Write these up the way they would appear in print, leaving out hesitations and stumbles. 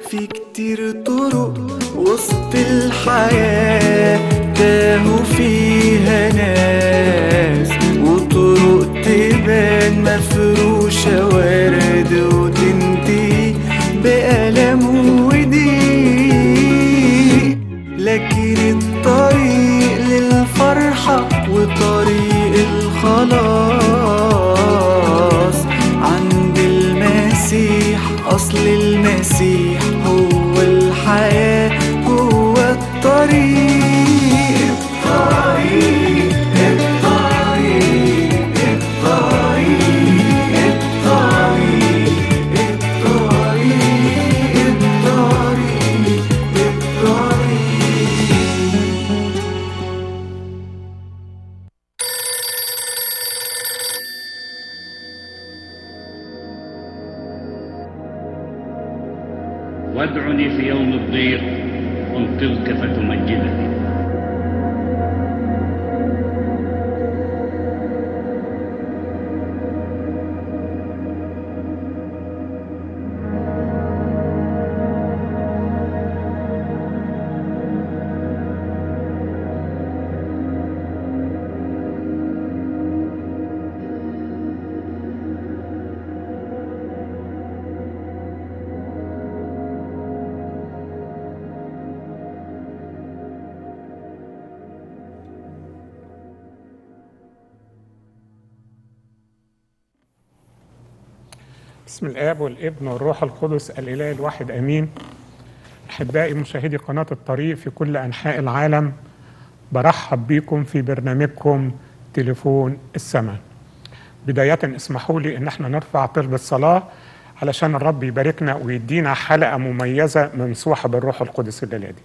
في كتير طرق وسط الحياة تاهوا فيها ناس، وطرق تبان مفروشة ورد وتنتهي بألم وضيق، لكن الطريق للفرحة وطريق الخلاص عند المسيح. أصل المسيح هو الحياة جوه الطريق. الطريق الطريق الطريق الطريق الطريق الطريق. وادعني في يوم الضيق انقذك فتمجدني. بسم الآب والابن والروح القدس الإله الواحد آمين. أحبائي مشاهدي قناة الطريق في كل أنحاء العالم، برحب بكم في برنامجكم تليفون السماء. بداية اسمحوا لي إن احنا نرفع طلبة صلاة علشان الرب يباركنا ويدينا حلقة مميزة ممسوحة بالروح القدس الليلة دي.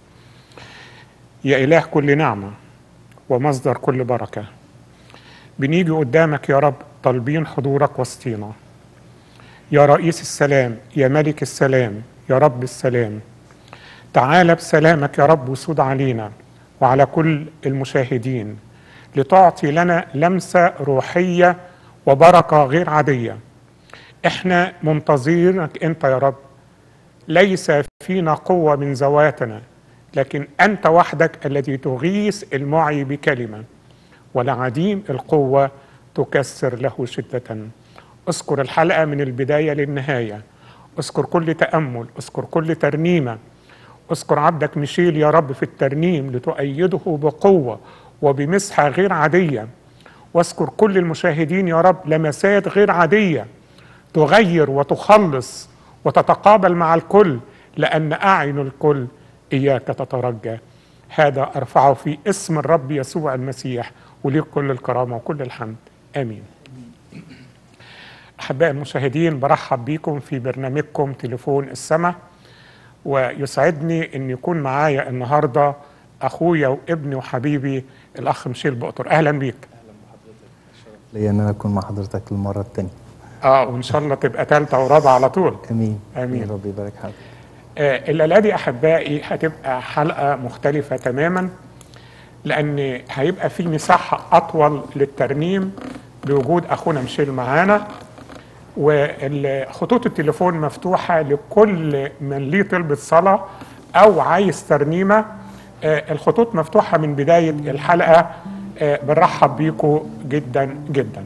يا إله كل نعمة ومصدر كل بركة، بنيجي قدامك يا رب طالبين حضورك وسطينا. يا رئيس السلام، يا ملك السلام، يا رب السلام، تعال بسلامك يا رب وسود علينا وعلى كل المشاهدين، لتعطي لنا لمسة روحية وبركة غير عادية. احنا منتظرينك انت يا رب، ليس فينا قوة من ذواتنا، لكن انت وحدك الذي تغيث المعي بكلمة، ولعديم القوة تكسر له شدة. اذكر الحلقة من البداية للنهاية، اذكر كل تأمل، اذكر كل ترنيمة، اذكر عبدك ميشيل يا رب في الترنيم لتؤيده بقوة وبمسحة غير عادية، واذكر كل المشاهدين يا رب لمسات غير عادية تغير وتخلص وتتقابل مع الكل، لأن أعين الكل إياك تترجى. هذا أرفعه في اسم الرب يسوع المسيح، وليك كل الكرامة وكل الحمد، آمين. أحبائي المشاهدين، برحب بكم في برنامجكم تليفون السماء، ويسعدني أن يكون معايا النهاردة أخويا وابني وحبيبي الأخ ميشيل بقطر. أهلا بيك. أهلا بحضرتك، شرف ليا أن أنا أكون مع حضرتك للمرة الثانية. وإن شاء الله تبقى ثالثة ورابعة على طول. آمين. آمين. يا رب يبارك حضرتك. الليلة دي أحبائي هتبقى حلقة مختلفة تماما، لأن هيبقى في مساحة أطول للترنيم بوجود أخونا ميشيل معانا، وخطوط التليفون مفتوحة لكل من ليه طلبة صلاة أو عايز ترنيمة. الخطوط مفتوحة من بداية الحلقة. بنرحب بيكم جدا جدا.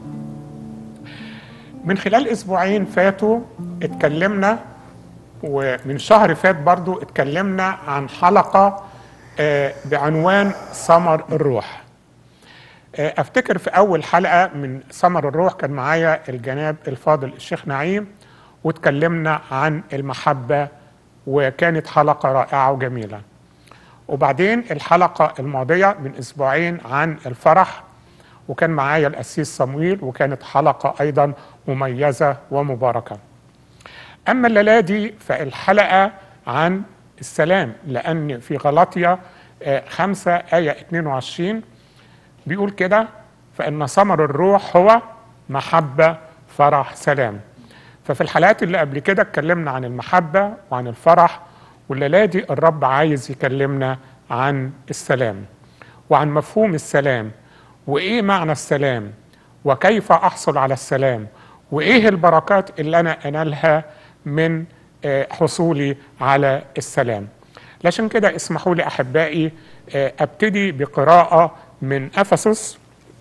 من خلال أسبوعين فاتوا اتكلمنا، ومن شهر فات برضو اتكلمنا عن حلقة بعنوان ثمر الروح. افتكر في اول حلقة من ثمر الروح كان معايا الجناب الفاضل الشيخ نعيم، واتكلمنا عن المحبة، وكانت حلقة رائعة وجميلة. وبعدين الحلقة الماضية من اسبوعين عن الفرح، وكان معايا القسيس صمويل، وكانت حلقة ايضا مميزة ومباركة. اما الليلة دي فالحلقة عن السلام، لان في غلاطيا 5 آية 22 بيقول كده: فإن ثمر الروح هو محبة فرح سلام. ففي الحلقات اللي قبل كده اتكلمنا عن المحبة وعن الفرح، والليلة دي الرب عايز يكلمنا عن السلام وعن مفهوم السلام، وإيه معنى السلام، وكيف أحصل على السلام، وإيه البركات اللي أنا أنالها من حصولي على السلام. عشان كده اسمحوا لي أحبائي أبتدي بقراءة من أفسس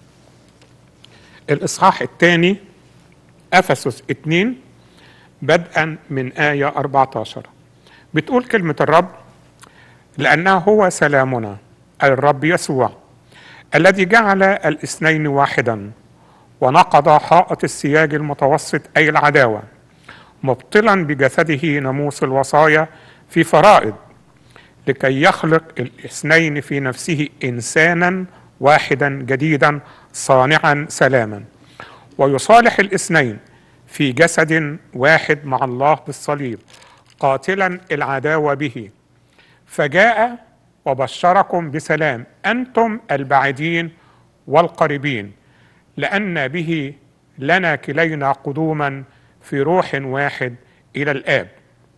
الإصحاح الثاني، أفسس 2 بدءا من آية 14. بتقول كلمة الرب: لأنه هو سلامنا الرب يسوع الذي جعل الاثنين واحدا ونقض حائط السياج المتوسط أي العداوة، مبطلا بجسده ناموس الوصايا في فرائض، لكي يخلق الاثنين في نفسه إنسانا واحدا جديدا صانعا سلاما، ويصالح الاثنين في جسد واحد مع الله بالصليب، قاتلا العداوة به، فجاء وبشركم بسلام أنتم البعيدين والقريبين، لأن به لنا كلينا قدوما في روح واحد إلى الآب.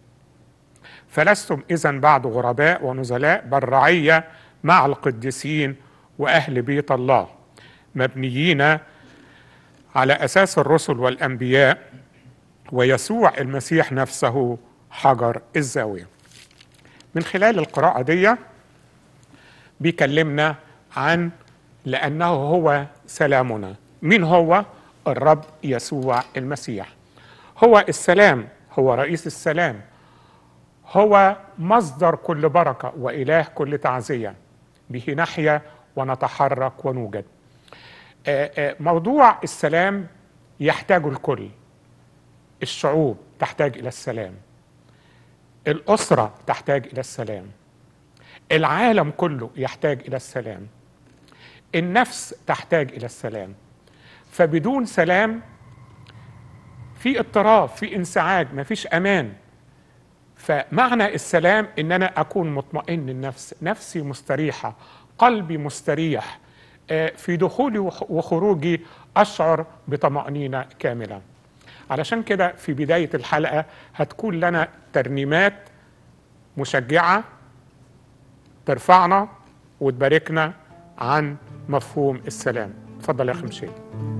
فلستم إذن بعد غرباء ونزلاء، بل رعية مع القديسين وأهل بيت الله، مبنيين على أساس الرسل والأنبياء، ويسوع المسيح نفسه حجر الزاوية. من خلال القراءة دي بيكلمنا عن لأنه هو سلامنا. مين هو؟ الرب يسوع المسيح. هو السلام، هو رئيس السلام، هو مصدر كل بركة وإله كل تعزية، به نحيا ونتحرك ونوجد. موضوع السلام يحتاج الكل. الشعوب تحتاج إلى السلام، الأسرة تحتاج إلى السلام، العالم كله يحتاج إلى السلام، النفس تحتاج إلى السلام. فبدون سلام في اضطراب، في انسعاج، مفيش أمان. فمعنى السلام إن أنا أكون مطمئن النفس، نفسي مستريحة، قلبي مستريح، في دخولي وخروجي أشعر بطمأنينة كاملة. علشان كده في بداية الحلقة هتكون لنا ترنيمات مشجعة ترفعنا وتباركنا عن مفهوم السلام. اتفضل يا أخي مشيل.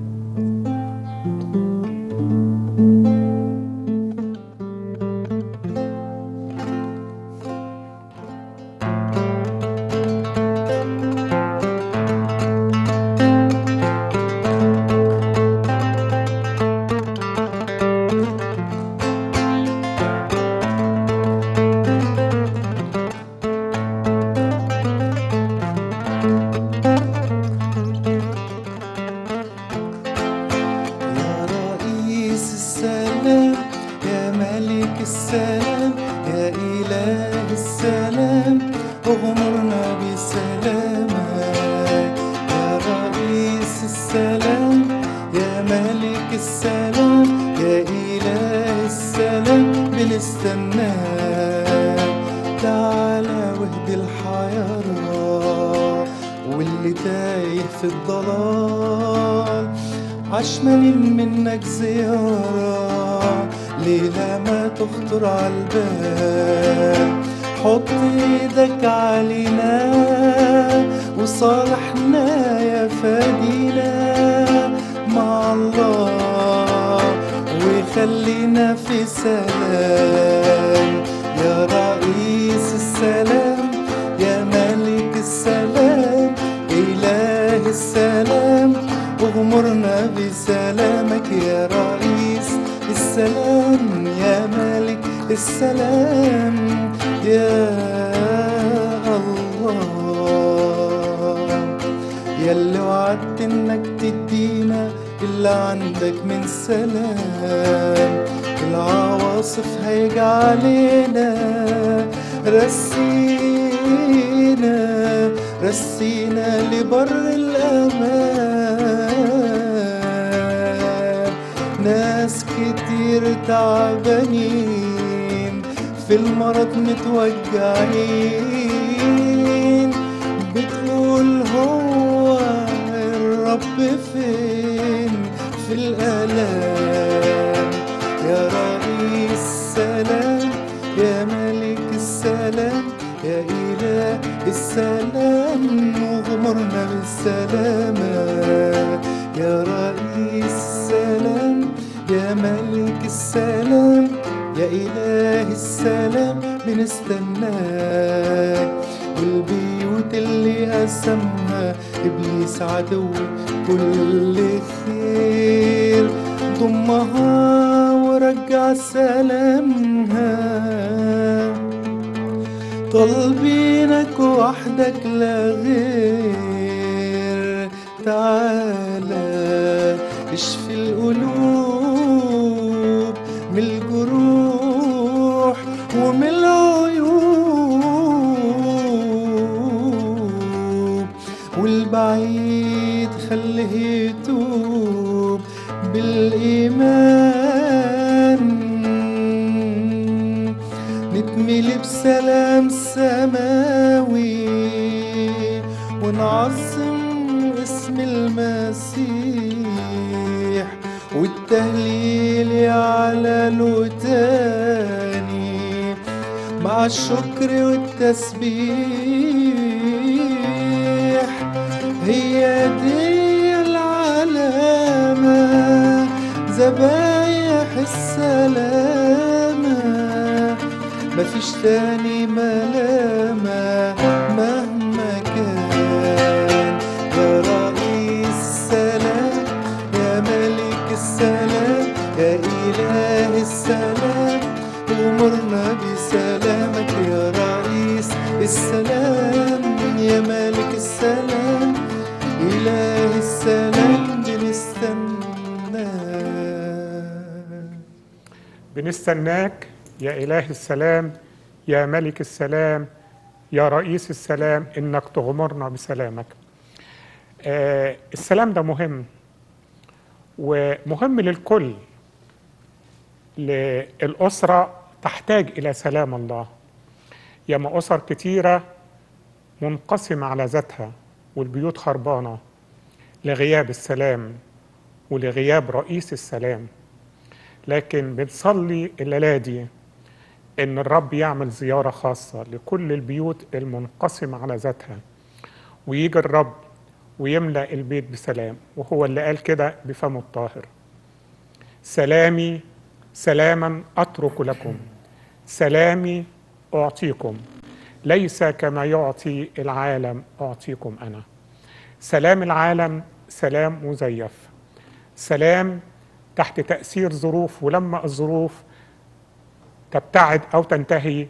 رسينا لبر الأمان. ناس كتير تعبانين في المرض متوجعين، بتقول هو الرب فين في الآلام. يا رئيس السلام، يا ملك السلام، يا إله السلام، وغمرنا بالسلامة. يا رئيس السلام، يا ملك السلام، يا إله السلام بنستناك، والبيوت اللي قسمها إبليس عدو كل خير ضمها ورجع سلامها. طالبينك وحدك لا غير، تعالى اشفي القلوب من الجروح ومن العيوب، والبعيد خليه يتوب بالإيمان. نتملي بسلام سماوي ونعظم اسم المسيح، والتهليل يعلى له تاني مع الشكر والتسبيح. هي دي العلامة، ذبايح السلامة، مفيش تاني ملامة مهما كان. يا رئيس السلام، يا ملك السلام، يا إله السلام، أمرنا بسلامك. يا رئيس السلام، يا ملك السلام، إله السلام، بنستناك يا إله السلام، يا ملك السلام، يا رئيس السلام، إنك تغمرنا بسلامك. السلام ده مهم، ومهم للكل. الأسرة تحتاج إلى سلام الله. ياما أسر كتيرة منقسمة على ذاتها والبيوت خربانة لغياب السلام ولغياب رئيس السلام. لكن بنصلي الليلة دي إن الرب يعمل زيارة خاصة لكل البيوت المنقسمة على ذاتها، ويجي الرب ويملأ البيت بسلام. وهو اللي قال كده بفمه الطاهر: سلامي سلاما أترك لكم، سلامي أعطيكم، ليس كما يعطي العالم أعطيكم أنا. سلام العالم سلام مزيف، سلام تحت تأثير ظروف، ولما الظروف تبتعد أو تنتهي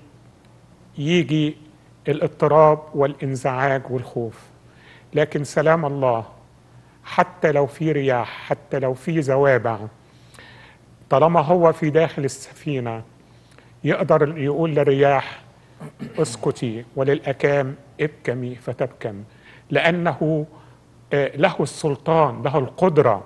يجي الاضطراب والانزعاج والخوف. لكن سلام الله حتى لو في رياح، حتى لو في زوابع، طالما هو في داخل السفينة يقدر يقول للرياح اسكتي وللأكام ابكمي فتبكم، لأنه له السلطان، له القدرة.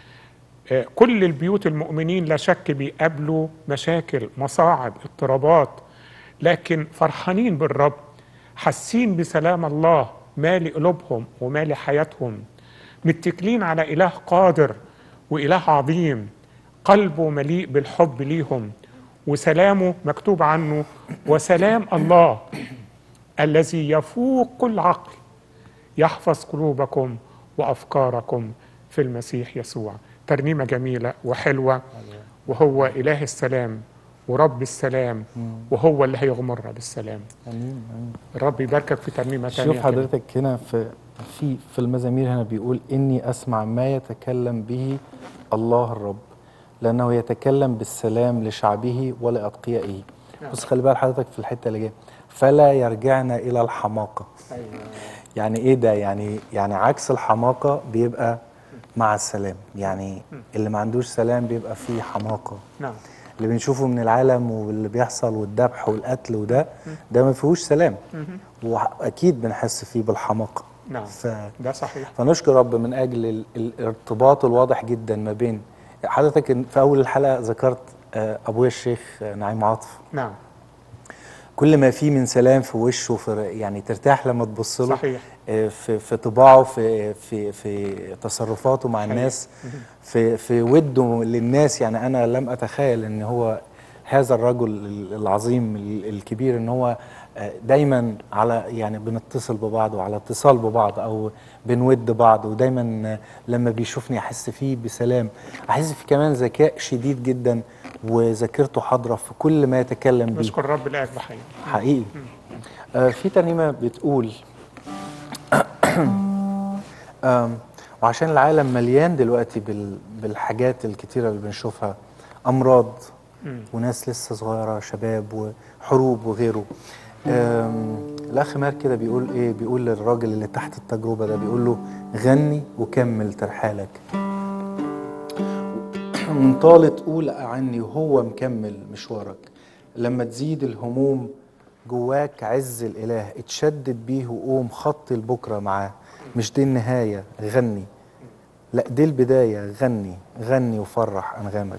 كل البيوت المؤمنين لا شك بيقابلوا مشاكل، مصاعب، اضطرابات، لكن فرحانين بالرب، حاسين بسلام الله مالي قلوبهم ومالي حياتهم، متكلين على إله قادر وإله عظيم قلبه مليء بالحب ليهم، وسلامه مكتوب عنه: وسلام الله الذي يفوق كل عقل يحفظ قلوبكم وأفكاركم في المسيح يسوع. ترنيمة جميلة وحلوة، وهو إله السلام ورب السلام، وهو اللي هيغمرنا بالسلام. امين امين. الرب يباركك في ترنيمة تانية. شوف حضرتك هنا في المزامير هنا بيقول: إني أسمع ما يتكلم به الله الرب، لأنه يتكلم بالسلام لشعبه ولأتقيائه. بص خلي بال حضرتك في الحتة اللي جايه: فلا يرجعنا إلى الحماقة. أيوة. يعني إيه ده؟ يعني عكس الحماقة بيبقى مع السلام. يعني اللي ما عندوش سلام بيبقى فيه حماقة. نعم. اللي بنشوفه من العالم واللي بيحصل والذبح والقتل ده ما فيهوش سلام، واكيد بنحس فيه بالحماقه. نعم. ده صحيح. فنشكر رب من اجل الارتباط الواضح جدا ما بين حضرتك. في اول الحلقه ذكرت ابويا الشيخ نعيم عاطف. نعم. كل ما فيه من سلام في وشه، يعني ترتاح لما تبص له. صحيح. في طباعه، في تصرفاته مع الناس، في وده للناس. يعني انا لم اتخيل ان هو هذا الرجل العظيم الكبير ان هو دايما يعني بنتصل ببعض وعلى اتصال ببعض، او بنود بعض، ودايما لما بيشوفني احس فيه بسلام، احس فيه كمان ذكاء شديد جدا وذاكرته حاضرة في كل ما يتكلم به. نشكر رب الآب بحقيقي. حقيقي. في ترنيمة بتقول وعشان العالم مليان دلوقتي بالحاجات الكتيرة اللي بنشوفها، أمراض وناس لسه صغيرة، شباب وحروب وغيره. الأخ مار كده بيقول إيه؟ بيقول للراجل اللي تحت التجربة ده، بيقول له غني وكمل ترحالك، من طالت قول عني وهو مكمل مشوارك، لما تزيد الهموم جواك عز الإله، اتشدد بيه وقوم خط البكرة معاه، مش دي النهاية غني، لا دي البداية غني، غني وفرح أنغامك.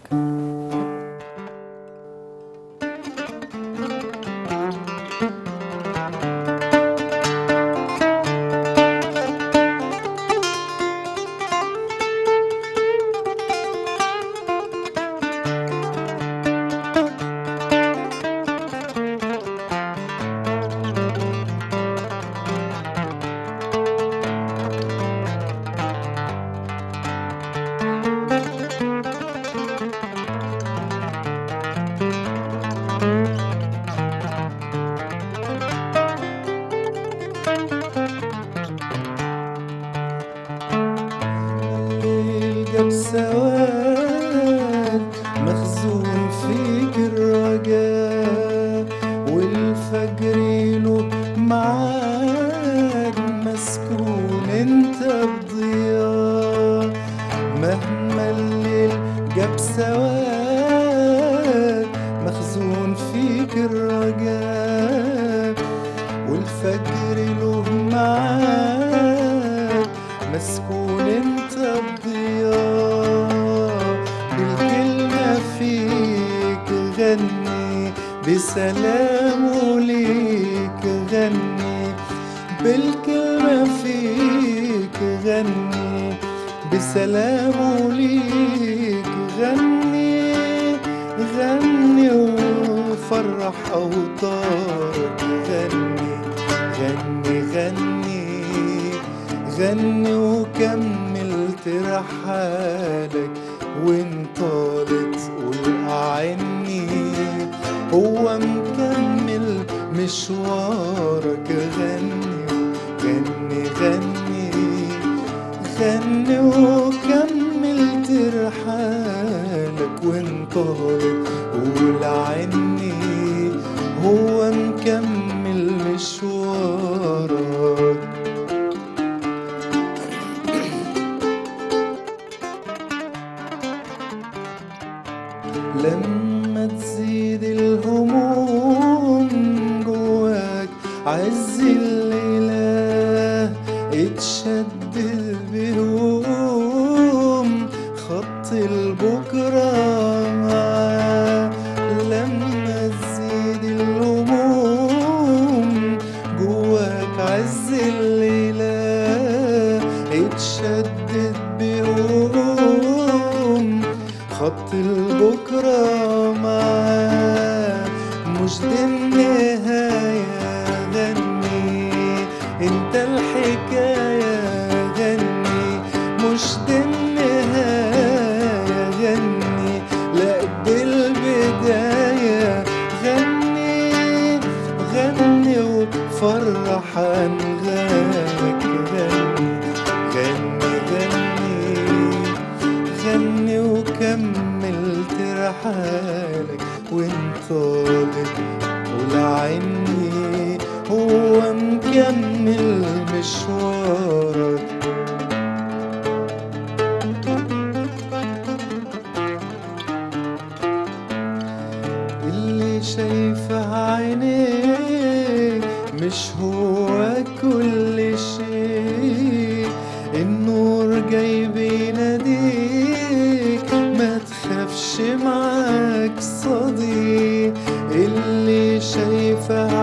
سواد مخزون فيك الرجاء، والفجر له معاد مسكون انت بضياء، مهما الليل جاب سواد مخزون فيك الرجاء، والفجر له معاد مسكون انت بضياء، بالكلمة فيك غني بسلامه ليك غني، بالكلمة فيك غني بسلامه ليك غني، غني وفرح أوطارك غني، غني غني غني وكملت رحالك، وانطالت قول أعني هو مكمل مشوارك غني، غني غني غني وكملت رحالك، وانطالت قول أعني هو مكمل مشوارك. لما تزيد الهموم جواك عز الإله، اتشدد بهموم خط البكرة معاه، لما تزيد الهموم جواك عز الإله، اتشدد بهموم خط البكرة معاه، مش دي النهاية غني انت الحكاية غني، مش دي النهاية غني لا دي البداية غني، غني وفرح أنغامك غني، غني غني غني وكملت رحالك، وانطالت قول عني هو مكمل مشوارك. اللي شايفه عينيك مش هو كل شيء، النور جاي بيناديك ما تخافش معاك صديق، اللي شايفه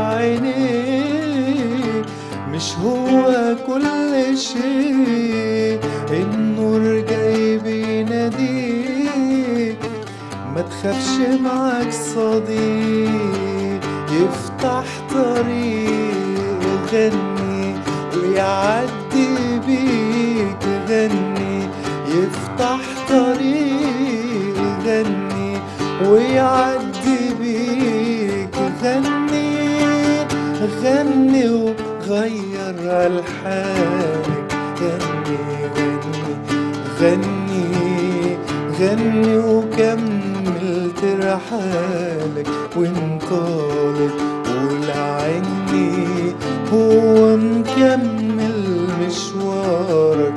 عينيك مش هو كل شيء، النور جاي بيناديك ما تخافش معاك صديق، يفتح طريق غني ويعدي بيك غني، يفتح طريق غني ويعدي بيك. غني غني وغير ألحانك. غني غني غني غني وكمل ترحالك. وانطلق قول عني هو مكمل مشوارك.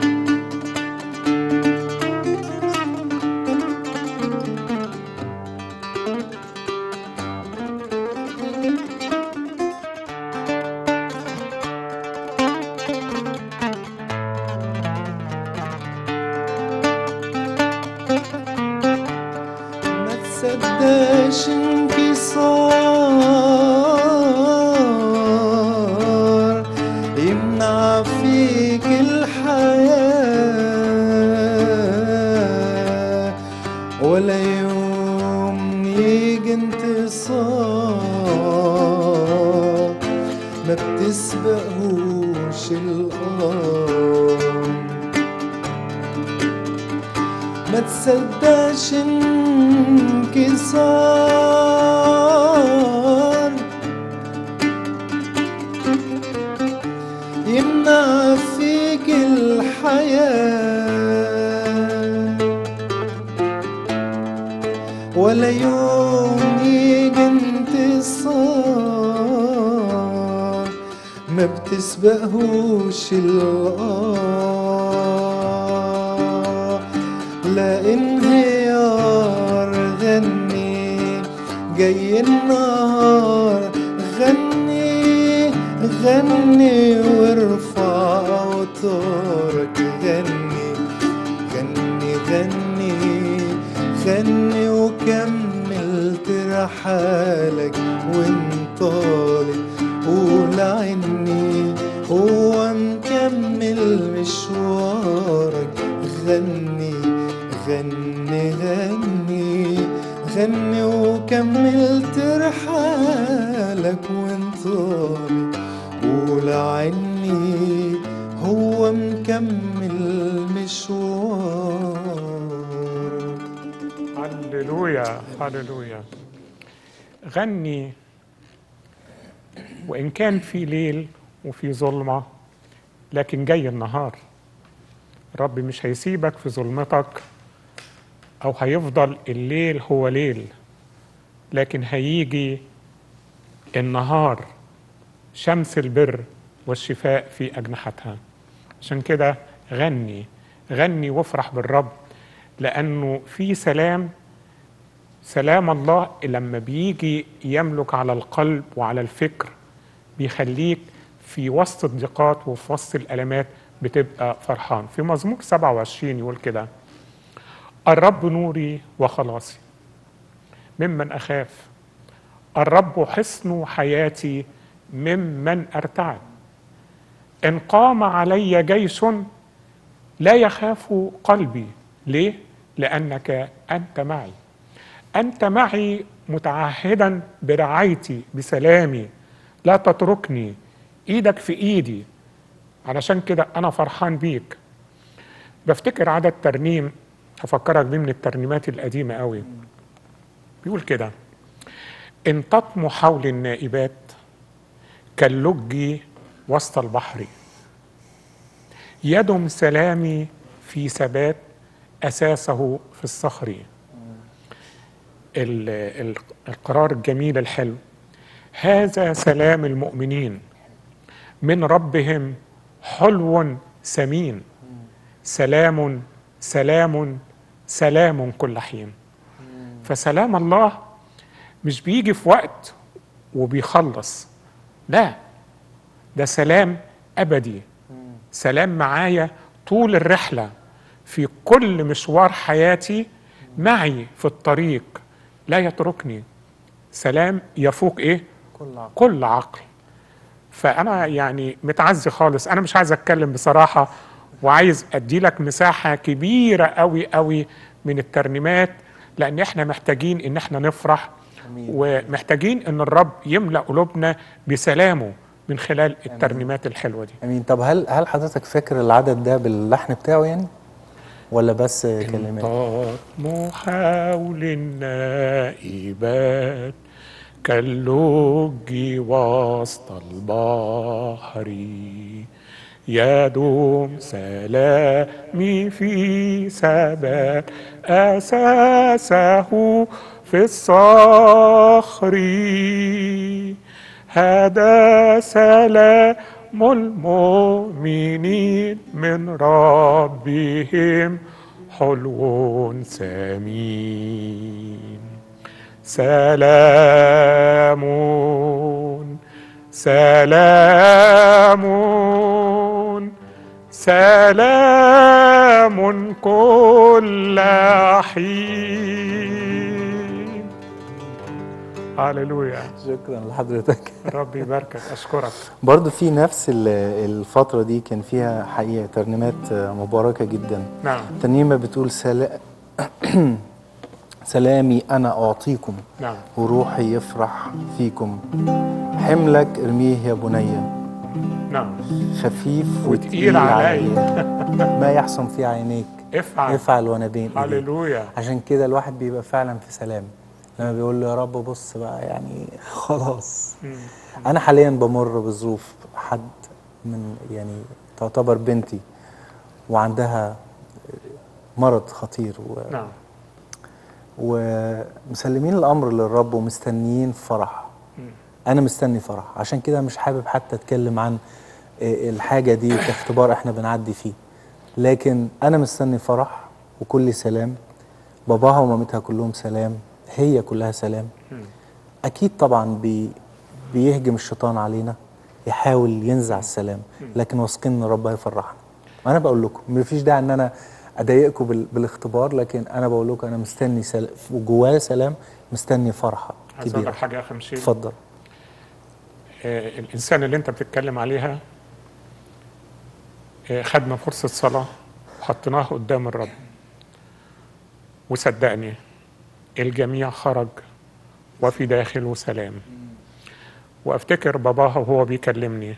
ما تصدقش انكسار يمنع فيك الحياة، ولا يوم يجي انتصار ما بتسبقهوش الأرض. ما تصدقش انكسار يمنع فيك الحياة، ولا يوم يجي انتصار ما بتسبقهوش لا انهيار. غني جاي النهار. غني غني وارفع اوتارك. غني غني غني غني وكمل ترحالك. وانطلق قول عني هو مكمل مشوارك. غني غني غني غني وكمل ترحالك. وانطلق قول عني هو مكمل مشوارك. هللويا هللويا. غني وإن كان في ليل وفي ظلمة، لكن جاي النهار. رب مش هيسيبك في ظلمتك أو هيفضل الليل هو ليل، لكن هيجي النهار، شمس البر والشفاء في أجنحتها. عشان كده غني غني وافرح بالرب، لأنه في سلام الله لما بيجي يملك على القلب وعلى الفكر بيخليك في وسط الضيقات وفي وسط الألمات بتبقى فرحان. في مزمور 27 يقول كده: الرب نوري وخلاصي ممن أخاف، الرب حصن حياتي ممن أرتعب. إن قام علي جيش لا يخاف قلبي. ليه؟ لأنك أنت معي. أنت معي متعهدا برعايتي بسلامي، لا تتركني، إيدك في إيدي. علشان كده أنا فرحان بيك. بفتكر عدد ترنيم هفكرك بيه من الترنيمات القديمة قوي. بيقول كده: إن تطمو حول النائبات كاللج وسط البحر، يدم سلامي في ثبات أساسه في الصخر. القرار الجميل الحلو: هذا سلام المؤمنين من ربهم حلو سمين، سلام سلام سلام كل حين. فسلام الله مش بيجي في وقت وبيخلص، لا، ده سلام أبدي، سلام معايا طول الرحلة، في كل مشوار حياتي معي في الطريق، لا يتركني. سلام يفوق ايه؟ كل عقل. فأنا يعني متعزي خالص. أنا مش عايز أتكلم بصراحة، وعايز أدي لك مساحة كبيرة قوي قوي من الترنيمات، لأن إحنا محتاجين إن إحنا نفرح. أمين. ومحتاجين إن الرب يملأ قلوبنا بسلامه من خلال الترنيمات الحلوة دي. أمين. طب هل حضرتك فاكر العدد ده باللحن بتاعه يعني؟ ولا بس كلمات؟ انطاد محاول النائبات كاللج وسط البحر يدوم سلامي في ثبات أساسه في الصخر هذا سلام المؤمنين من ربهم حلو ثمين سلام سلام سلام كل حين. هللويا. شكرا لحضرتك. ربي يباركك. اشكرك. برضو في نفس الفترة دي كان فيها حقيقة ترنيمات مباركة جدا. نعم. ترنيمة بتقول سلامي أنا أعطيكم. نعم. وروحي يفرح فيكم حملك ارميه يا بني. نعم. خفيف وتقيل علي ما يحسن في عينيك افعل وانا بين ايديك. هللويا. عشان كده الواحد بيبقى فعلا في سلام لما بيقول له يا رب بص بقى يعني خلاص. انا حاليا بمر بظروف حد من يعني تعتبر بنتي وعندها مرض خطير نعم. ومسلمين الامر للرب ومستنيين فرح. انا مستني فرح، عشان كده مش حابب حتى اتكلم عن الحاجه دي كاختبار احنا بنعدي فيه، لكن انا مستني فرح وكل سلام. باباها ومامتها كلهم سلام، هي كلها سلام. اكيد طبعا بيهجم الشيطان علينا يحاول ينزع السلام، لكن واثقين ان ربنا هيفرحنا. وانا بقول لكم مفيش داعي ان انا اضايقكم بالاختبار، لكن انا بقول لكم انا مستني سلام وجوايا سلام، مستني فرحه كبيره. عايز اقول لك حاجه يا اخي مشيل. اتفضل. الانسان اللي انت بتتكلم عليها خدنا فرصه صلاه وحطيناها قدام الرب، وصدقني الجميع خرج وفي داخله سلام. وافتكر باباها وهو بيكلمني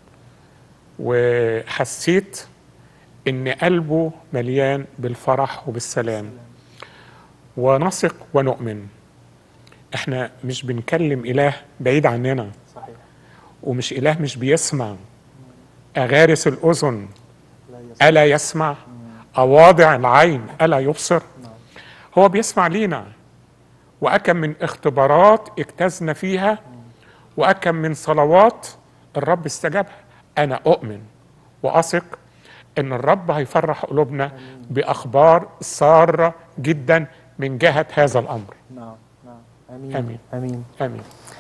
وحسيت ان قلبه مليان بالفرح وبالسلام. ونثق ونؤمن احنا مش بنكلم اله بعيد عننا. صحيح. ومش اله مش بيسمع. اغارس الاذن الا يسمع، اواضع العين الا يبصر. هو بيسمع لينا، وأكم من اختبارات اجتزنا فيها، وأكم من صلوات الرب استجابها. أنا أؤمن وأثق إن الرب هيفرح قلوبنا بأخبار سارة جدا من جهة هذا الأمر. نعم نعم. آمين آمين آمين آمين.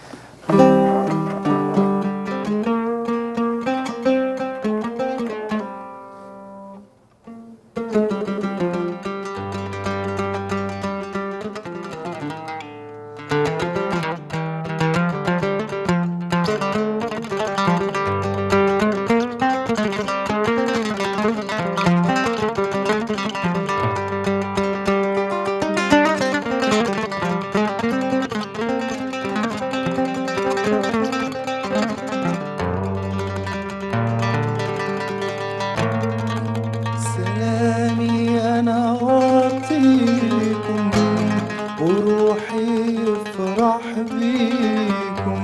سلامي أنا أعطيكم وروحي يفرح بيكم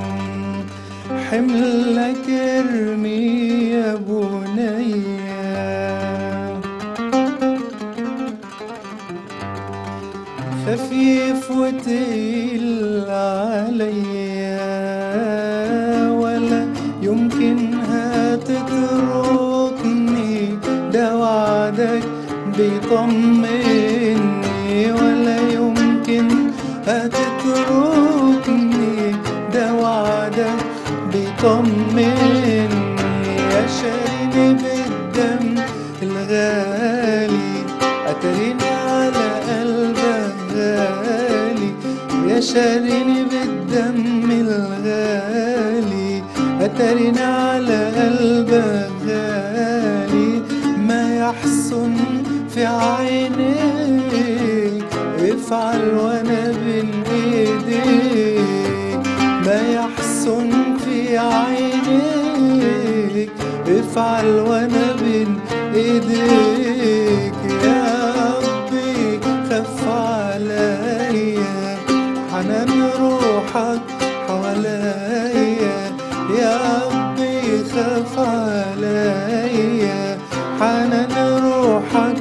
حملك ارمي يا بني خفيف وتقيل عليا ولا يمكن هتتركني ده وعدك بيطمني ولا يمكن هتتركني ده وعدك بيطمني يا شاريني بالدم الغالي أتريني على قلبك غالي يا شاريني بالدم الغالي أتريني على قلبك غالي ما يحسن في عينيك افعل وانا بين ايديك ما يحسن في عينيك افعل وانا بين ايديك يا روحك حواليا، يا ربي خاف عليا، حنان روحك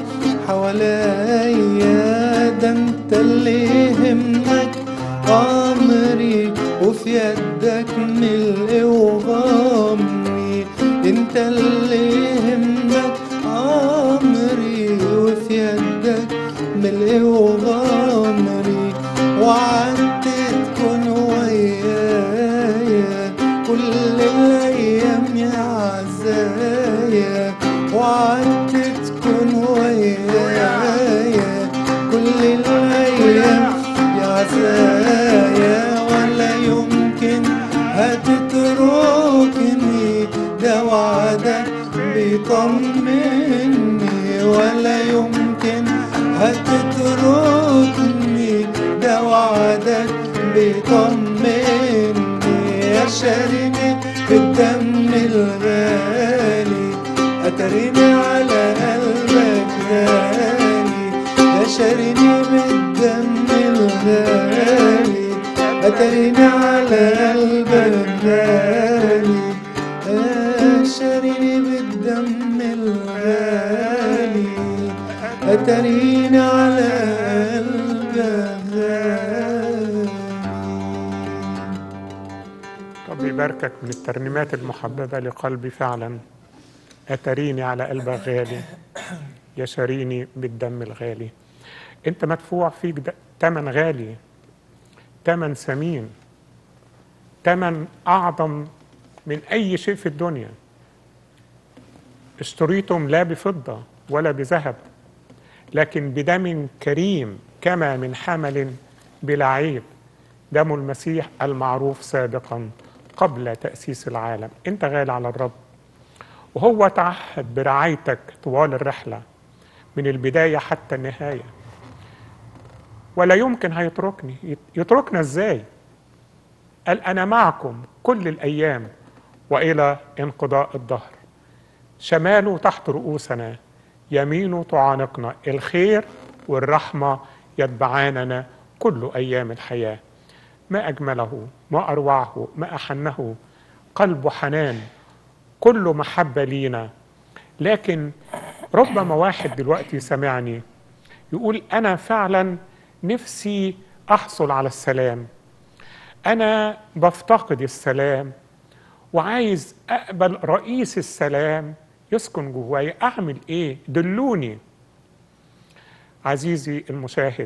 حواليا، ده انت اللي يهمك أمري وفي يدك ملء وغمري، انت اللي يهمك أمري وفي يدك ملء وغمري، وعدت تكون ويايا كل الأيام يا عزايا، وعدت تكون ويايا كل الأيام يا عزايا، ولا يمكن هتتركني، ده وعدك بيطمني، ولا يمكن هتتركني، ده وعدك بيطمني، يا شاريني بالدم الغالي، أتريني على قلبك غالي، يا شاريني بالدم الغالي، أتريني على قلبك غالي، يا شاريني بالدم الغالي، أتريني على قلبك غالي. رب يباركك من الترنيمات المحببة لقلبي فعلا. أتريني على قلبك غالي، يشاريني بالدم الغالي. أنت مدفوع فيك تمن غالي، تمن ثمين، تمن أعظم من أي شيء في الدنيا. اشتريتم لا بفضة ولا بذهب، لكن بدم كريم كما من حمل بلا عيب، دم المسيح المعروف سابقا قبل تأسيس العالم. أنت غالي على الرب، وهو تعهد برعايتك طوال الرحلة من البداية حتى النهاية، ولا يمكن هيتركني. يتركنا ازاي؟ قال أنا معكم كل الأيام وإلى انقضاء الدهر، شماله تحت رؤوسنا، يمينه تعانقنا، الخير والرحمة يتبعاننا كل أيام الحياة. ما أجمله، ما أروعه، ما أحنه، قلبه حنان، كله محبة لينا. لكن ربما واحد دلوقتي سمعني يقول أنا فعلا نفسي أحصل على السلام، أنا بفتقد السلام وعايز أقبل رئيس السلام يسكن جواي، أعمل إيه؟ دلوني. عزيزي المشاهد،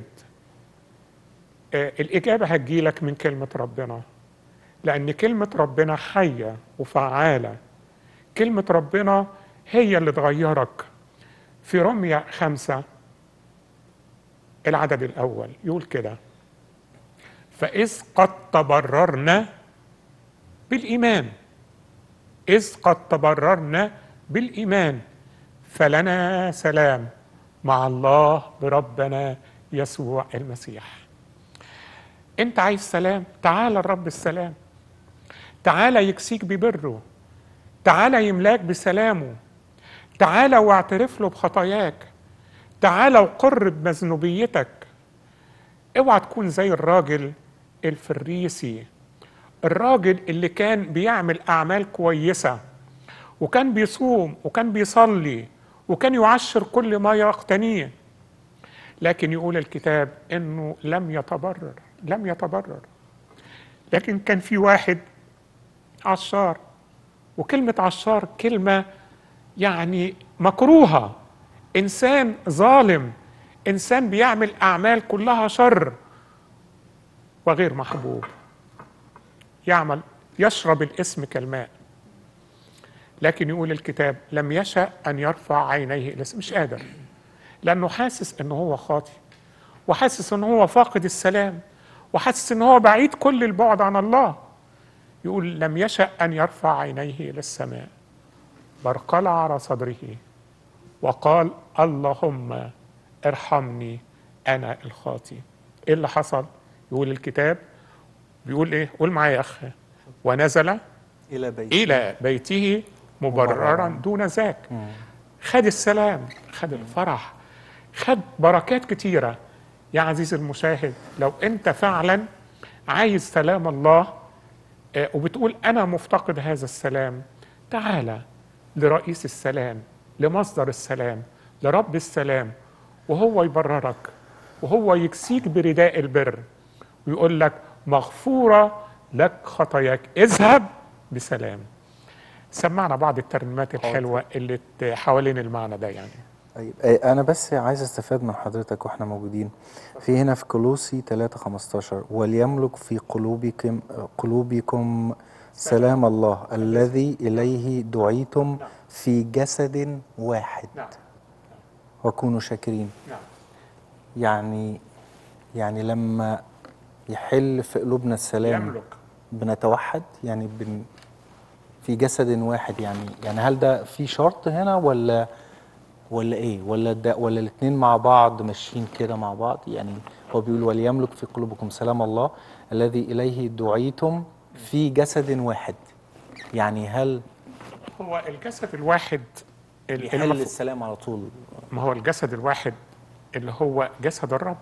الإجابة هتجيلك من كلمة ربنا، لأن كلمة ربنا حية وفعالة. كلمة ربنا هي اللي تغيرك. في رمية 5 العدد الأول يقول كده: فإذ قد تبررنا بالإيمان، إذ قد تبررنا بالإيمان فلنا سلام مع الله بربنا يسوع المسيح. أنت عايز سلام؟ تعال الرب السلام، تعال يكسيك ببره، تعال يملاك بسلامه، تعال واعترف له بخطاياك، تعال وقر بمذنوبيتك. اوعى تكون زي الراجل الفريسي، الراجل اللي كان بيعمل أعمال كويسة وكان بيصوم وكان بيصلي وكان يعشر كل ما يقتنيه، لكن يقول الكتاب إنه لم يتبرر. لكن كان في واحد عشار، وكلمة عشار كلمة يعني مكروهة، إنسان ظالم، إنسان بيعمل أعمال كلها شر وغير محبوب، يشرب الاسم كالماء. لكن يقول الكتاب لم يشأ أن يرفع عينيه إلى السماء، مش قادر، لأنه حاسس أنه هو خاطئ، وحاسس أنه هو فاقد السلام، وحاسس أنه هو بعيد كل البعد عن الله. يقول لم يشأ أن يرفع عينيه إلى السماء، بل قلع على صدره وقال اللهم ارحمني أنا الخاطئ. إيه اللي حصل؟ يقول الكتاب، بيقول إيه؟ قول معايا يا أخ: ونزل إلى بيته مبررا دون ذاك. خد السلام، خد الفرح، خد بركات كتيرة. يا عزيزي المشاهد، لو أنت فعلا عايز سلام الله وبتقول أنا مفتقد هذا السلام، تعالى لرئيس السلام، لمصدر السلام، لرب السلام، وهو يبررك وهو يكسيك برداء البر ويقول لك مغفورة لك خطاياك، اذهب بسلام. سمعنا بعض الترنيمات الحلوة اللي حوالين المعنى ده يعني. طيب انا بس عايز استفاد من حضرتك واحنا موجودين في هنا في كولوسي 3:15 وليملك في قلوبكم سلام الله الذي اليه دعيتم في جسد واحد وكونوا شاكرين. يعني لما يحل في قلوبنا السلام يملك. بنتوحد يعني في جسد واحد، يعني هل ده في شرط هنا ولا ايه، ولا الاثنين مع بعض ماشيين كده مع بعض؟ يعني هو بيقول وليملك في قلوبكم سلام الله الذي اليه دعيتم في جسد واحد، يعني هل هو الجسد الواحد يحل السلام على طول؟ ما هو الجسد الواحد اللي هو جسد الرب.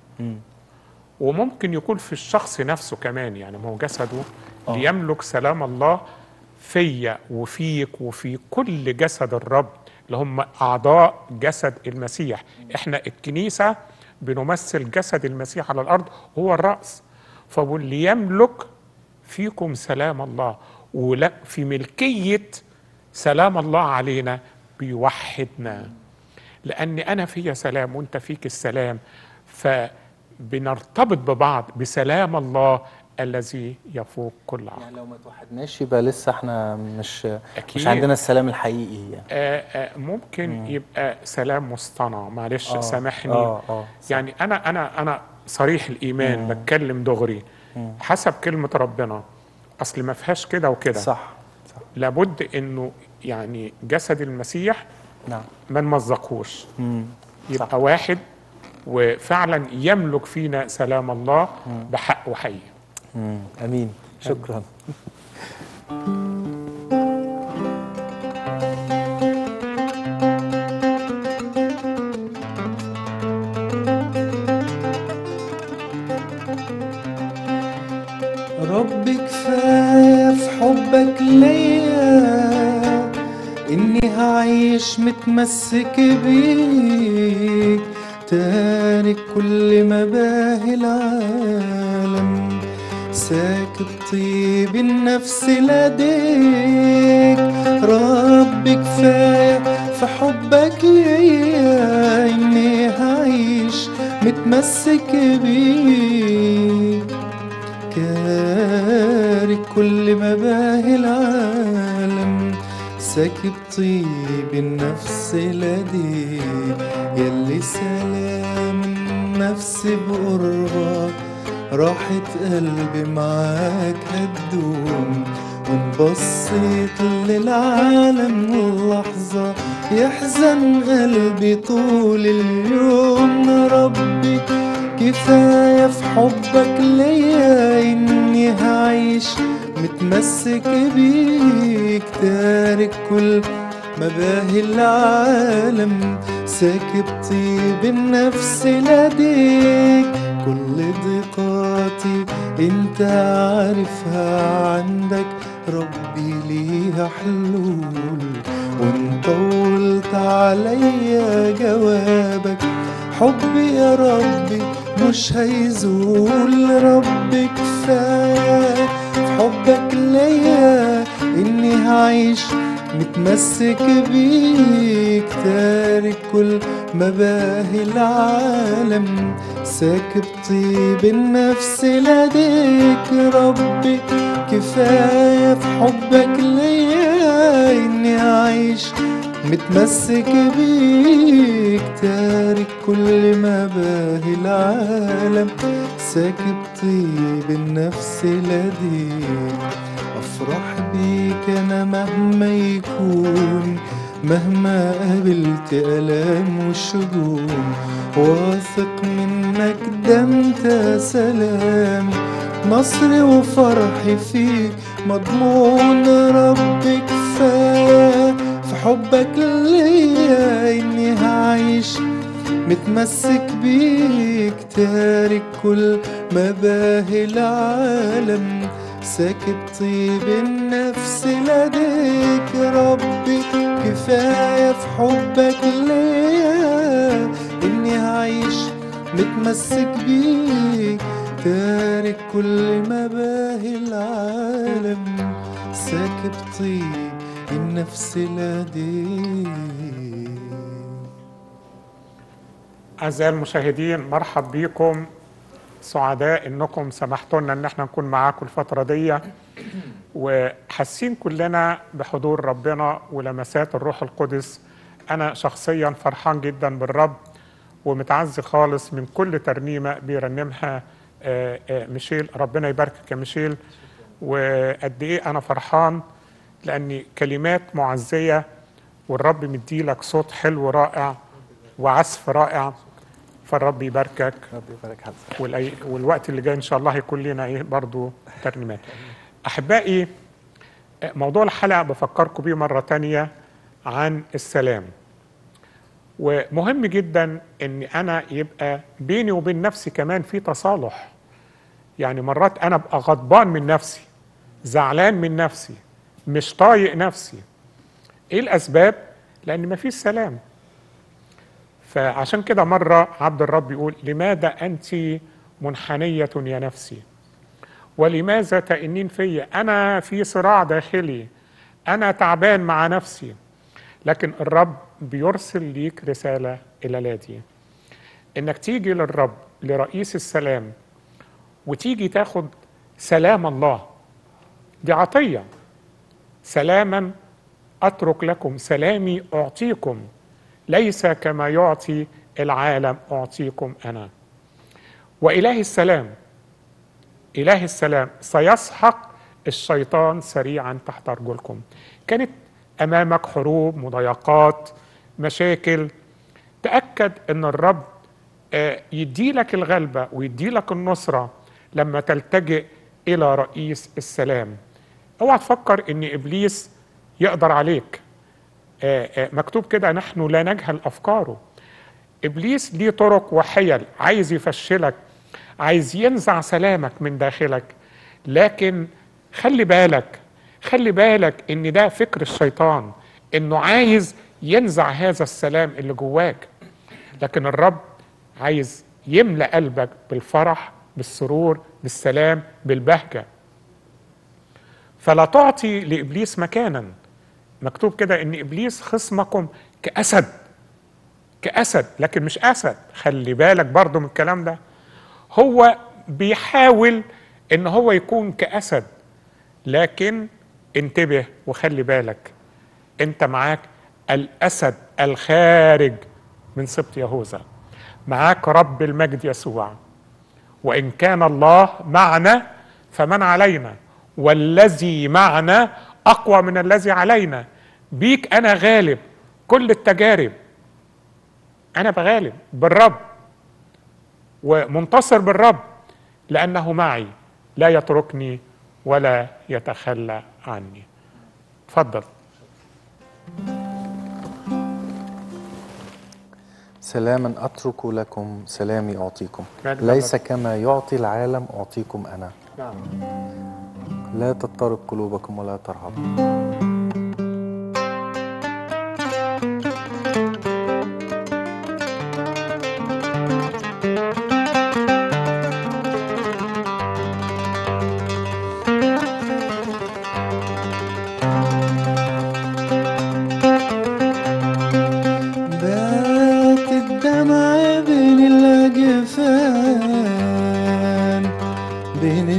وممكن يكون في الشخص نفسه كمان، يعني ما هو جسده ليملك سلام الله فيا وفيك وفي كل جسد الرب اللي هم أعضاء جسد المسيح. احنا الكنيسة بنمثل جسد المسيح على الأرض، هو الرأس. فبقول ليملك فيكم سلام الله، ولا في ملكية سلام الله علينا بيوحدنا، لأن أنا فيا سلام وأنت فيك السلام، فبنرتبط ببعض بسلام الله الذي يفوق كل عقل. يعني لو ما توحدناش يبقى لسه احنا مش عندنا السلام الحقيقي يعني. ممكن يبقى سلام مصطنع، معلش سامحني. يعني انا صريح الايمان، بتكلم دغري حسب كلمة ربنا، اصل ما فيهاش كده وكده. صح. لابد انه يعني جسد المسيح ما نمزقهوش، يبقى صح. واحد وفعلا يملك فينا سلام الله بحق وحقيقة. امين. شكرا. رب كفاية في حبك ليا، إني هعيش متمسك بيك، تارك كل مباهي العالم، ساكب طيب النفس لديك. رب كفاية في حبك ليا، إني هعيش متمسك بيك، كارك كل مباهي العالم، ساكب طيب النفس لديك. يلي سلام النفس بقربك، راحة قلبي معاك هتدوم، وان بصيت للعالم لحظة يحزن قلبي طول اليوم. ربي كفاية في حبك ليا، إني هعيش متمسك بيك، تارك كل مباهي العالم، ساكب طيب النفس لديك. كل ضيقاتي انت عارفها، عندك ربي ليها حلول، وان طولت عليا جوابك حبي يا ربي مش هيزول. ربي كفاية في حبك ليا، اني هعيش متمسك بيك، تارك كل مباهي العالم، ساكب طيب النفس لديك. ربي كفاية في حبك ليا، إني أعيش متمسك بيك، تارك كل مباهي العالم، ساكب طيب النفس لديك. أفرح بيك أنا مهما يكون، مهما قابلت ألام وشجون، واثق منك ده انت سلامي، نصري وفرحي فيك مضمون. ربي كفاية في حبك ليا، إني هعيش متمسك بيك، تارك كل مباهي العالم، ساكب طيب النفس لديك ربي. كفاية في حبك ليا إني هعيش متمسك بيك، تارك كل مباهي العالم، ساكب طيب النفس لديك. أعزائي المشاهدين، مرحب بيكم، سعداء انكم سمحتوا لنا ان احنا نكون معاكم الفتره دي، وحاسين كلنا بحضور ربنا ولمسات الروح القدس. انا شخصيا فرحان جدا بالرب ومتعزي خالص من كل ترنيمه بيرنمها ميشيل. ربنا يباركك يا ميشيل. وقد ايه انا فرحان لان كلمات معزيه، والرب مديلك صوت حلو رائع وعزف رائع، فالرب يباركك. ربي يبارك حضرتك. والوقت اللي جاي ان شاء الله هيكون لنا برضو ترنيمات. احبائي، موضوع الحلقه بفكركم بيه مره تانية عن السلام، ومهم جدا ان انا يبقى بيني وبين نفسي كمان في تصالح. يعني مرات انا ابقى غضبان من نفسي، زعلان من نفسي، مش طايق نفسي. ايه الاسباب؟ لان مفيش سلام. فعشان كده مرة عبد الرب يقول: لماذا أنت منحنية يا نفسي؟ ولماذا تئنين في؟ أنا في صراع داخلي، أنا تعبان مع نفسي. لكن الرب بيرسل ليك رسالة إلى إنك تيجي للرب، لرئيس السلام، وتيجي تاخد سلام الله. دي عطية. سلاما أترك لكم، سلامي أعطيكم، ليس كما يعطي العالم أعطيكم أنا. وإله السلام، إله السلام سيسحق الشيطان سريعا تحت أرجلكم. كانت أمامك حروب، مضايقات، مشاكل، تأكد أن الرب يديلك الغلبة ويديلك النصرة لما تلتجئ إلى رئيس السلام. اوعى تفكر أن إبليس يقدر عليك. مكتوب كده: نحن لا نجهل أفكاره. إبليس ليه طرق وحيل، عايز يفشلك، عايز ينزع سلامك من داخلك. لكن خلي بالك إن ده فكر الشيطان، إنه عايز ينزع هذا السلام اللي جواك. لكن الرب عايز يملأ قلبك بالفرح، بالسرور، بالسلام، بالبهجة. فلا تعطي لإبليس مكانا. مكتوب كده ان ابليس خصمكم كاسد، لكن مش اسد. خلي بالك برضو من الكلام ده. هو بيحاول ان هو يكون كاسد، لكن انتبه وخلي بالك، انت معاك الاسد الخارج من سبط يهوذا، معاك رب المجد يسوع. وان كان الله معنا فمن علينا، والذي معنا أقوى من الذي علينا. بيك أنا غالب كل التجارب، أنا بغالب بالرب ومنتصر بالرب، لأنه معي لا يتركني ولا يتخلى عني. تفضل. سلاما أترك لكم، سلامي أعطيكم، ليس كما يعطي العالم أعطيكم أنا. لا تضطرب قلوبكم ولا ترهبوا. بات الدمع بين الأجفان، بين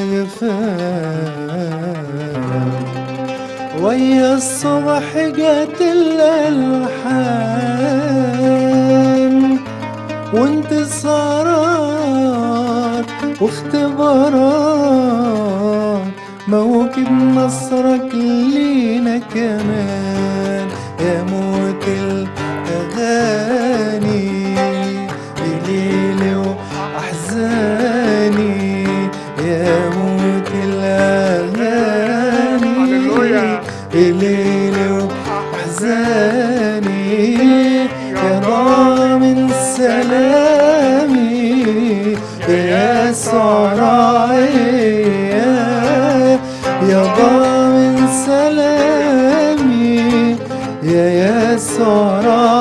الأجفان، ويا الصبح جات الألحان، وانتصارات واختبارات، موكب نصرك لينا كمان. يا موت الأغاني بليلي وأحزاني، يا موت الأغاني بليلي وأحزاني، يا ضامن سلامي يا يسوع راعيا، يا ضامن سلامي يا يسوع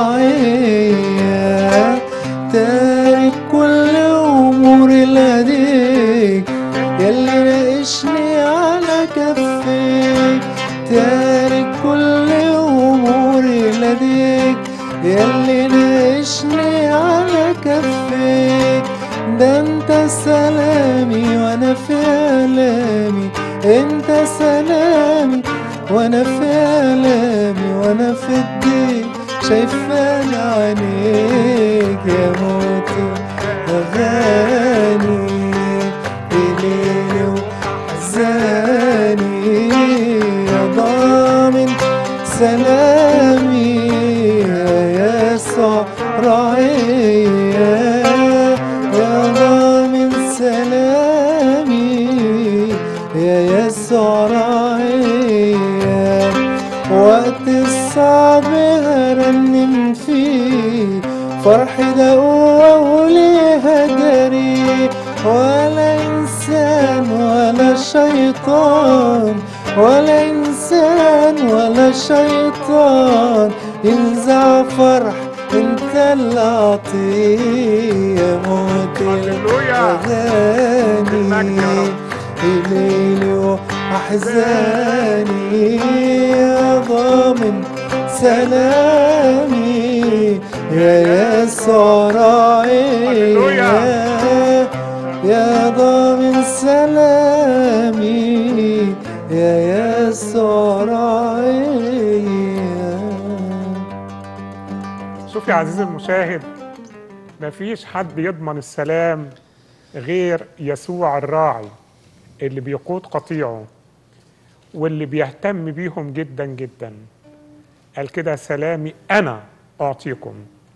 راعيا، تارك كل أموري لديك يلي ناقشني على كفيك، تارك كل أموري لديك يلي ناقشني على كفيك، ده انت سلامي وانا في آلامي، انت سلامي وانا في آلامي، وانا في الضيق شايفان عينيك، يا موتي أغاني بليلي وأحزاني، يا ضامن سلامي يا يسوع راعيا، يا ضامن سلامي يا يسوع راعيا، وقت الصعب هرنم فيه فرحي ده قوة وليها جري، ولا إنسان ولا شيطان، ولا إنسان ولا شيطان ينزع فرح انت اللي عطيه، موت الأغاني ليلي وأحزاني، يا ضامن سلامي يا يسوع راعيا، يا ضامن سلامي يا يسوع راعيا. شوف يا عزيزي المشاهد، مفيش حد يضمن السلام غير يسوع الراعي اللي بيقود قطيعه واللي بيهتم بيهم جدا جدا. قال كده سلامي أنا أعطيكم.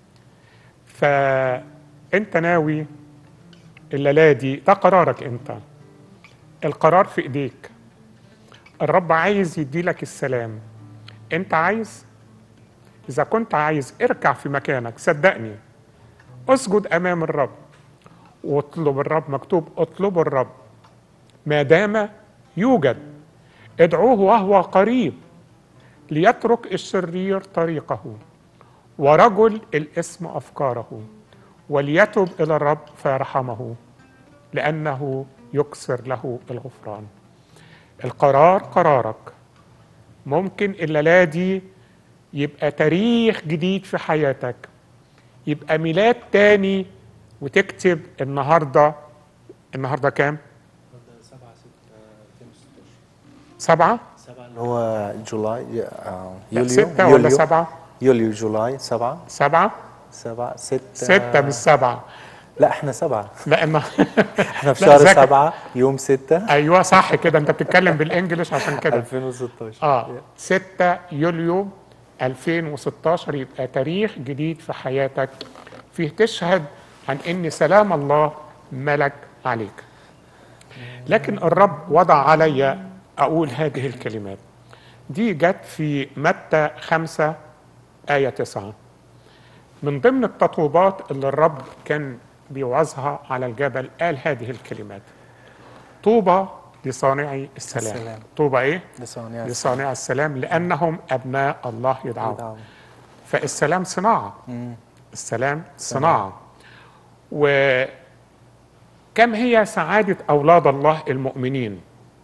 فأنت ناوي الليلة دي، ده قرارك أنت، القرار في إيديك. الرب عايز يديلك السلام. أنت عايز؟ إذا كنت عايز اركع في مكانك، صدقني اسجد أمام الرب واطلب الرب. مكتوب اطلبوا الرب ما دام يوجد، ادعوه وهو قريب، ليترك الشرير طريقه ورجل الإثم أفكاره، وليتب إلى الرب فيرحمه لأنه يكسر له الغفران. القرار قرارك. ممكن الليلة دي يبقى تاريخ جديد في حياتك، يبقى ميلاد تاني، وتكتب النهارده كام؟ 7 اللي هو جولاي، لا، يوليو 6 ولا 7؟ يوليو جولاي 7 6 مش 7. لا احنا 7. لا احنا في شهر 7 يوم 6. ايوه صح كده، انت بتتكلم بالانجلش عشان كده. 2016 6 يوليو 2016 يبقى تاريخ جديد في حياتك، فيه تشهد عن ان سلام الله ملك عليك. لكن الرب وضع علي اقول هذه الكلمات دي، جت في متى 5 آية 9، من ضمن التطوبات اللي الرب كان بيوعظها على الجبل. قال هذه الكلمات: طوبى لصانعي السلام. طوبى ايه؟ لصانع السلام، لأنهم أبناء الله يدعون. فالسلام صناعة. السلام صناعة. وكم هي سعادة أولاد الله المؤمنين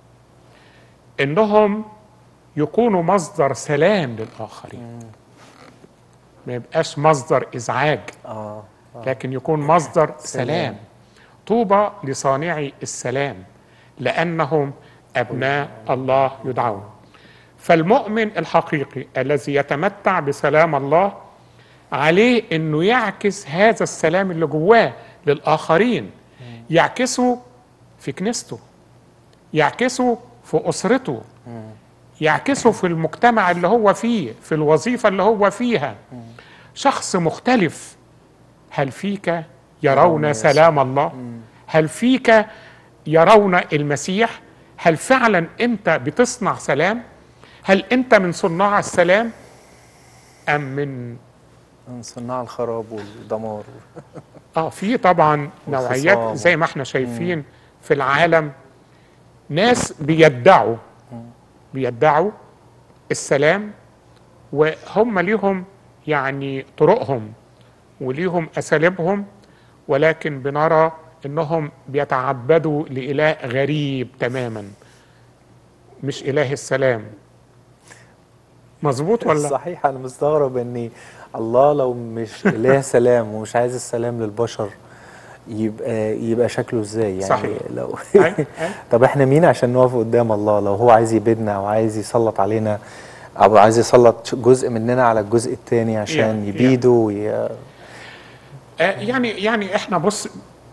إنهم يكونوا مصدر سلام للآخرين، ما يبقاش مصدر إزعاج، لكن يكون مصدر سلام. طوبى لصانعي السلام لأنهم أبناء الله يدعون. فالمؤمن الحقيقي الذي يتمتع بسلام الله عليه أنه يعكس هذا السلام اللي جواه للآخرين، يعكسه في كنيسته، يعكسه في أسرته، يعكسه في المجتمع اللي هو فيه، في الوظيفة اللي هو فيها. شخص مختلف. هل فيك يرون سلام الله؟ هل فيك يرون المسيح؟ هل فعلا أنت بتصنع سلام؟ هل أنت من صناع السلام أم من صناع الخراب والدمار. في طبعا نوعيات والخصام. زي ما احنا شايفين في العالم، ناس بيدعوا السلام، وهم ليهم يعني طرقهم وليهم أساليبهم، ولكن بنرى انهم بيتعبدوا لإله غريب تماما، مش إله السلام. مظبوط ولا؟ صحيح. انا مستغرب ان الله لو مش اله سلام ومش عايز السلام للبشر، يبقى شكله ازاي يعني؟ صحيح. لو أي. طب احنا مين عشان نقف قدام الله لو هو عايز يبيدنا او عايز يسلط علينا، او عايز يسلط جزء مننا على الجزء التاني عشان يبيده يعني احنا بص،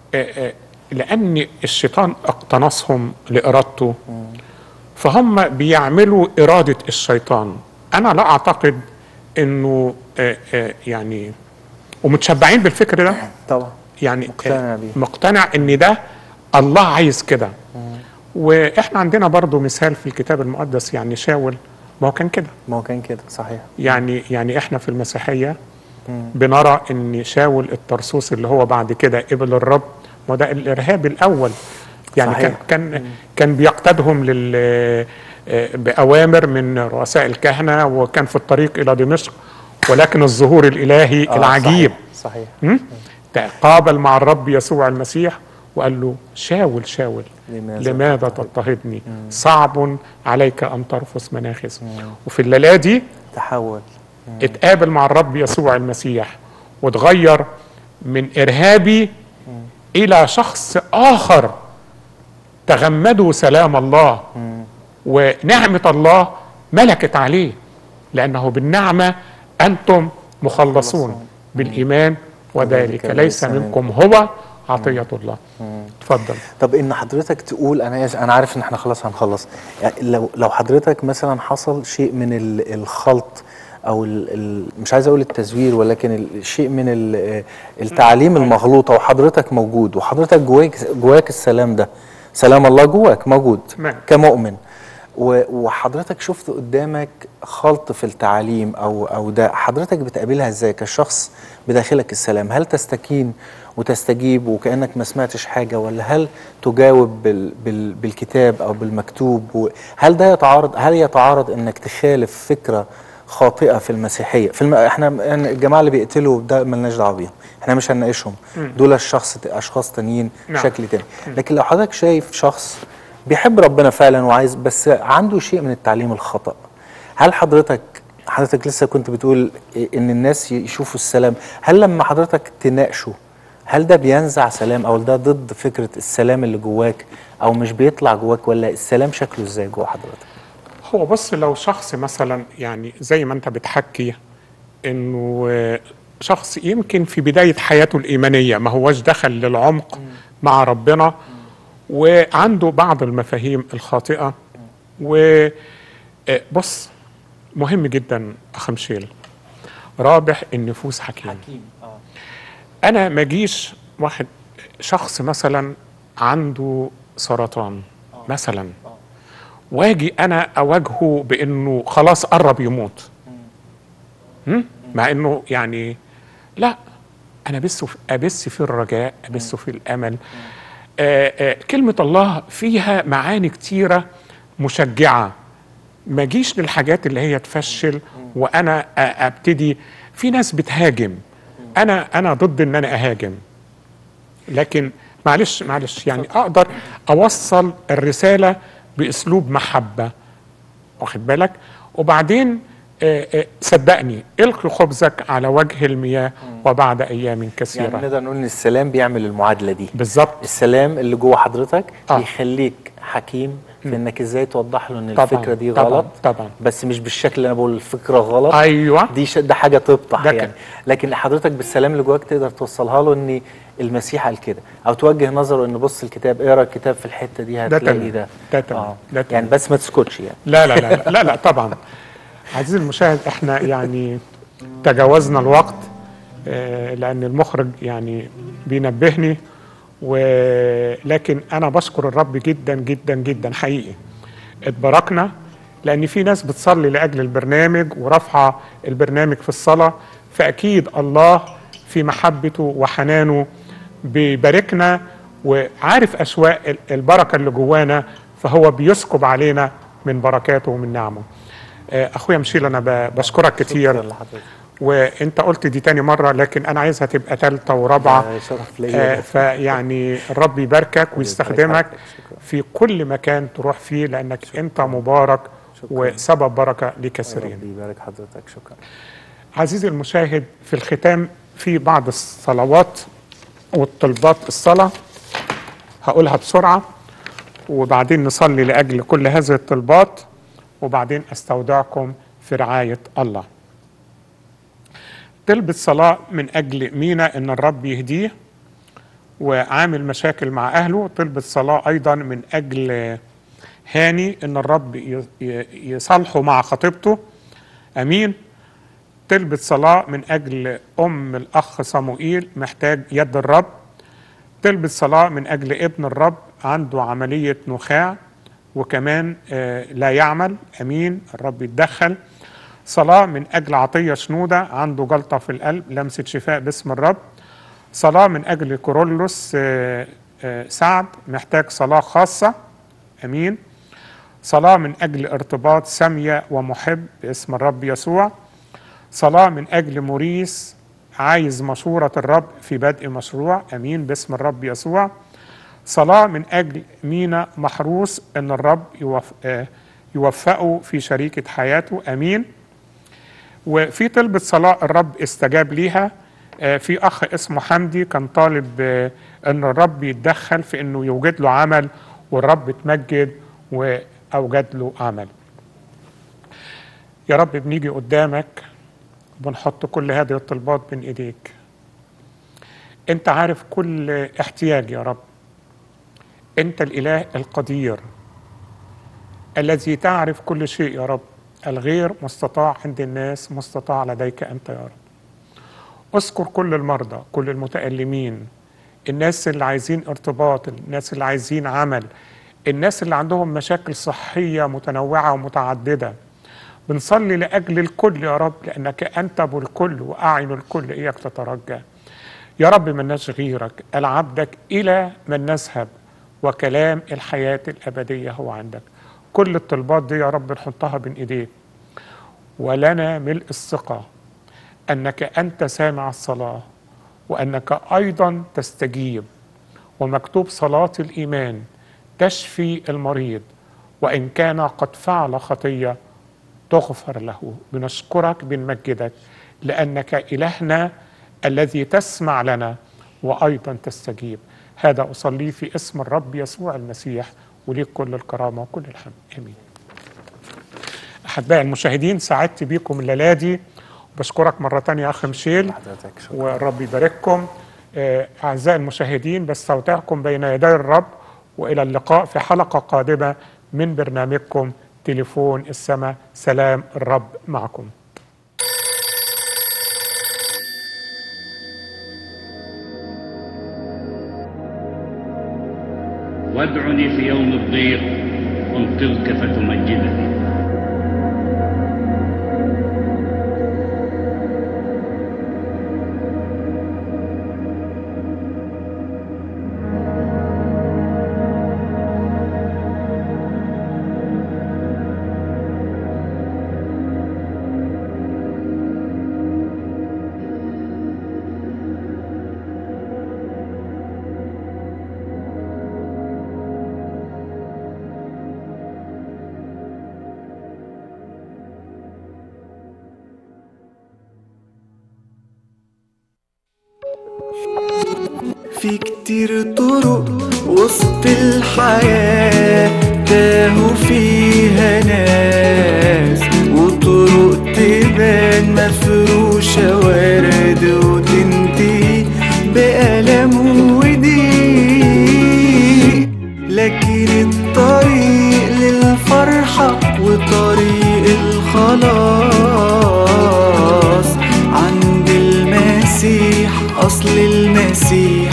لأن الشيطان اقتنصهم لإرادته، فهم بيعملوا إرادة الشيطان. أنا لا أعتقد إنه يعني، ومتشبعين بالفكر ده طبعا، يعني، مقتنع بيه، مقتنع إن ده الله عايز كده. وإحنا عندنا برضو مثال في الكتاب المقدس، يعني شاول، ما هو كان كده صحيح. يعني إحنا في المسيحية بنرى إن شاول الطرسوس اللي هو بعد كده قبل الرب، ما ده الإرهاب الأول يعني. صحيح. كان بيقتادهم بأوامر من رؤساء الكهنة، وكان في الطريق إلى دمشق، ولكن الظهور الإلهي العجيب صحيح. تقابل مع الرب يسوع المسيح وقال له: شاول شاول لماذا تضطهدني؟ صعب عليك أن ترفس مناخس. وفي الليلة دي تحول، اتقابل مع الرب يسوع المسيح، وتغير من إرهابي إلى شخص آخر تغمدوا سلام الله، ونعمة الله ملكت عليه، لأنه بالنعمة أنتم مخلصون بالإيمان، وذلك ليس منكم، هو عطية الله. اتفضل. طب إن حضرتك تقول، أنا عارف إن احنا خلاص هنخلص، يعني لو حضرتك مثلا حصل شيء من الخلط، او مش عايز اقول التزوير، ولكن الشيء من التعاليم المغلوطه، وحضرتك موجود، وحضرتك جواك السلام ده، سلام الله جواك موجود كمؤمن، وحضرتك شفت قدامك خلط في التعاليم او ده، حضرتك بتقابلها ازاي كشخص بداخلك السلام؟ هل تستكين وتستجيب وكأنك ما سمعتش حاجة، ولا هل تجاوب بالكتاب او بالمكتوب؟ هل ده يتعارض انك تخالف فكرة خاطئة في المسيحية؟ احنا الجماعة اللي بيقتلوا ده ملناش دعوة بيهم، احنا مش هنناقشهم، دول اشخاص تانيين شكل تاني. لكن لو حضرتك شايف شخص بيحب ربنا فعلا وعايز، بس عنده شيء من التعليم الخطأ، هل حضرتك لسه كنت بتقول ان الناس يشوفوا السلام، هل لما حضرتك تناقشه هل ده بينزع سلام، او ده ضد فكرة السلام اللي جواك، او مش بيطلع جواك، ولا السلام شكله ازاي جوا حضرتك؟ هو بص، لو شخص مثلا يعني زي ما انت بتحكي انه شخص يمكن في بداية حياته الإيمانية ما هوش دخل للعمق مع ربنا، وعنده بعض المفاهيم الخاطئة، وبص مهم جدا أخ مشيل، رابح النفوس حكيم. أنا ما جيش شخص مثلا عنده سرطان مثلا، واجي أنا أواجهه بأنه خلاص قرب يموت، مع أنه يعني لا، أنا أبث في الرجاء، أبث في الأمل. كلمة الله فيها معاني كتيرة مشجعة، ما جيش للحاجات اللي هي تفشل وأنا أبتدي. في ناس بتهاجم، أنا ضد إن أنا أهاجم، لكن معلش يعني أقدر أوصل الرسالة بأسلوب محبة، واخد بالك؟ وبعدين صدقني، القي خبزك على وجه المياه وبعد أيام كثيرة. يعني نقدر نقول إن السلام بيعمل المعادلة دي بالظبط. السلام اللي جوه حضرتك بيخليك حكيم في انك ازاي توضح له ان الفكره دي غلط، طبعا، بس مش بالشكل اللي انا بقول الفكره غلط. ايوه، ده حاجه تبطح يعني، لكن حضرتك بالسلام اللي جواك تقدر توصلها له ان المسيح قال كده، او توجه نظره ان بص الكتاب، اقرا الكتاب في الحته دي هتلاقي ده يعني، بس ما تسكتش يعني. لا لا لا لا لا طبعا. عزيزي المشاهد، احنا يعني تجاوزنا الوقت، لان المخرج يعني بينبهني، ولكن أنا بشكر الرب جدا جدا جدا حقيقي. اتباركنا، لأن في ناس بتصلي لأجل البرنامج ورفع البرنامج في الصلاة، فأكيد الله في محبته وحنانه بيباركنا وعارف أشواق البركة اللي جوانا، فهو بيسكب علينا من بركاته ومن نعمه. أخويا مشيل أنا بشكرك كتير، وانت قلت دي تاني مرة لكن انا عايزها تبقى تالتة ورابعة. شرف ليا. فيعني الرب يباركك ويستخدمك في كل مكان تروح فيه، لانك انت مبارك وسبب بركة لكثيرين. ربي يبارك حضرتك. شكرا. عزيزي المشاهد، في الختام في بعض الصلوات والطلبات الصلاة هقولها بسرعة، وبعدين نصلي لأجل كل هذه الطلبات، وبعدين استودعكم في رعاية الله. طلبة صلاة من أجل مينا إن الرب يهديه وعامل مشاكل مع أهله. طلبة صلاة أيضا من أجل هاني إن الرب يصالحه مع خطيبته، أمين. طلبة صلاة من أجل الأخ صموئيل محتاج يد الرب. طلبة صلاة من أجل ابن الرب عنده عملية نخاع وكمان لا يعمل، أمين، الرب يتدخل. صلاة من أجل عطية شنودة عنده جلطة في القلب، لمسة شفاء باسم الرب. صلاة من أجل كورولوس سعد محتاج صلاة خاصة، أمين. صلاة من أجل ارتباط سامية ومحب باسم الرب يسوع. صلاة من أجل موريس عايز مشورة الرب في بدء مشروع، أمين باسم الرب يسوع. صلاة من أجل مينا محروس أن الرب يوفقه في شريكة حياته، أمين. وفي طلبة صلاة الرب استجاب ليها، في أخ اسمه حمدي كان طالب أن الرب يتدخل في أنه يوجد له عمل، والرب اتمجد وأوجد له عمل. يا رب بنيجي قدامك بنحط كل هذه الطلبات بين إيديك. أنت عارف كل احتياج يا رب، أنت الإله القدير الذي تعرف كل شيء يا رب. الغير مستطاع عند الناس مستطاع لديك أنت يا رب. اذكر كل المرضى، كل المتألمين، الناس اللي عايزين ارتباط، الناس اللي عايزين عمل، الناس اللي عندهم مشاكل صحية متنوعة ومتعددة. بنصلي لأجل الكل يا رب، لأنك أنت أبو الكل وأعين الكل إياك تترجى. يا رب مناش غيرك، العبدك إلى من نذهب وكلام الحياة الأبدية هو عندك. كل الطلبات دي يا رب نحطها بين إيديك، ولنا ملء الثقة أنك أنت سامع الصلاة وأنك أيضا تستجيب. ومكتوب صلاة الإيمان تشفي المريض وإن كان قد فعل خطية تغفر له. بنشكرك بنمجدك لأنك إلهنا الذي تسمع لنا وأيضا تستجيب. هذا أصلي في اسم الرب يسوع المسيح، وليك كل الكرامة وكل الحمد، آمين. أحبائي المشاهدين، سعدت بيكم الليلة دي، بشكرك مرة تانية أخ مشيل والرب يبارككم. أعزائي المشاهدين، بستودعكم بين يدي الرب، وإلى اللقاء في حلقة قادمة من برنامجكم تليفون السماء. سلام الرب معكم. وادعني في يوم الضيق أنقذك فتمجدني. في كتير طرق وسط الحياة تاهوا فيها ناس، وطرق تبان مفروشة ورد وتنتهي بألم وضيق، لكن الطريق للفرحة وطريق الخلاص عند المسيح. أصل المسيح